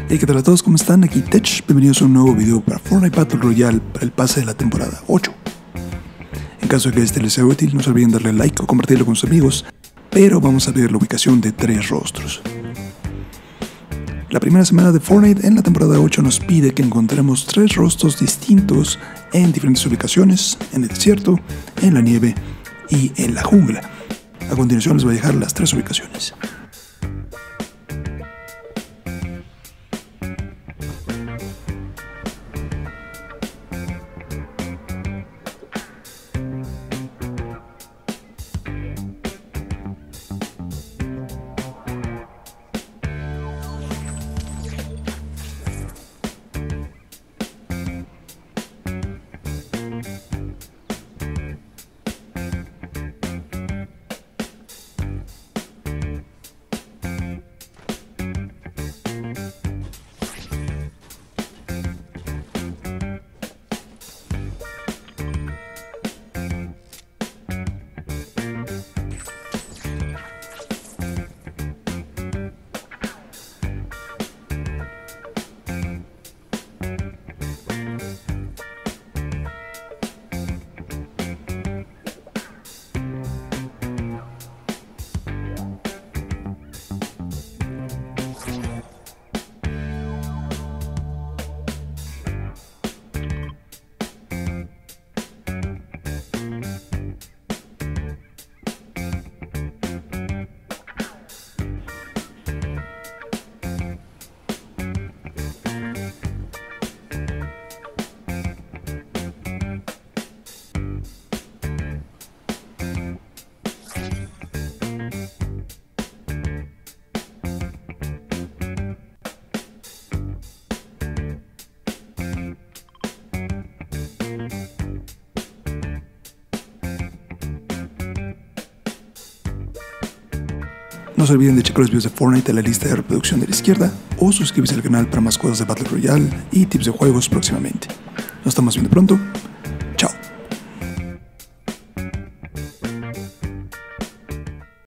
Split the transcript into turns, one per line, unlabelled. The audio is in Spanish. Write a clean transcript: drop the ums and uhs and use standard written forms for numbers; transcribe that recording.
Hey, ¿qué tal a todos? ¿Cómo están? Aquí Tech, bienvenidos a un nuevo video para Fortnite Battle Royale para el pase de la temporada 8. En caso de que este les sea útil, no se olviden darle like o compartirlo con sus amigos, pero vamos a ver la ubicación de 3 rostros. La primera semana de Fortnite en la temporada 8 nos pide que encontremos 3 rostros distintos en diferentes ubicaciones, en el desierto, en la nieve y en la jungla. A continuación les voy a dejar las 3 ubicaciones. No se olviden de checar los videos de Fortnite en la lista de reproducción de la izquierda o suscribirse al canal para más cosas de Battle Royale y tips de juegos próximamente. Nos estamos viendo pronto.